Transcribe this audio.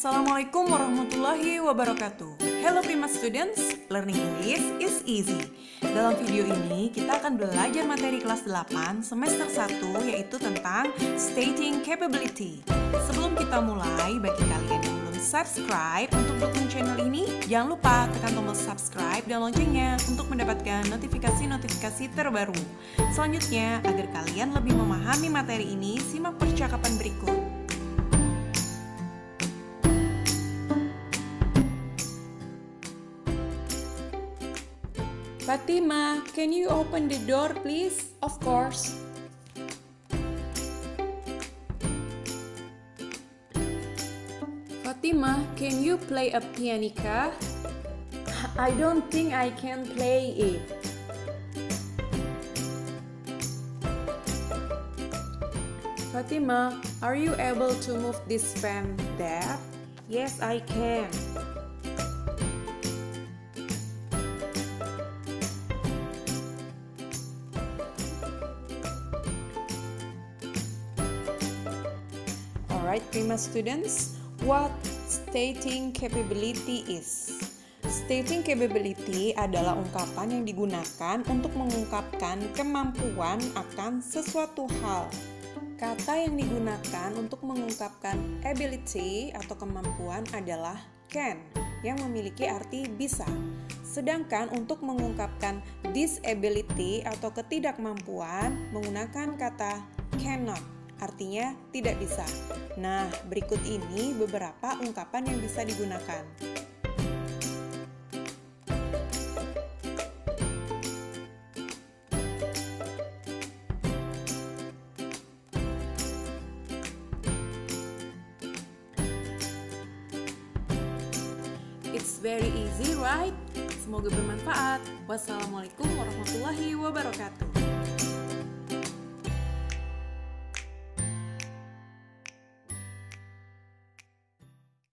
Assalamualaikum warahmatullahi wabarakatuh. Hello Prima students, learning English is easy. Dalam video ini kita akan belajar materi kelas 8 semester 1 yaitu tentang stating capability. Sebelum kita mulai, bagi kalian yang belum subscribe untuk dukung channel ini, jangan lupa tekan tombol subscribe dan loncengnya untuk mendapatkan notifikasi-notifikasi terbaru. Selanjutnya, agar kalian lebih memahami materi ini, simak percakapan berikut. Fatima, can you open the door please? Of course. Fatima, can you play a pianica? I don't think I can play it. Fatima, are you able to move this fan there? Yes, I can. Alright, Prima students, what stating capability is? Stating capability adalah ungkapan yang digunakan untuk mengungkapkan kemampuan akan sesuatu hal. Kata yang digunakan untuk mengungkapkan ability atau kemampuan adalah can, yang memiliki arti bisa. Sedangkan untuk mengungkapkan disability atau ketidakmampuan menggunakan kata cannot, artinya tidak bisa. Nah, berikut ini beberapa ungkapan yang bisa digunakan. It's very easy, right? Semoga bermanfaat. Wassalamualaikum warahmatullahi wabarakatuh.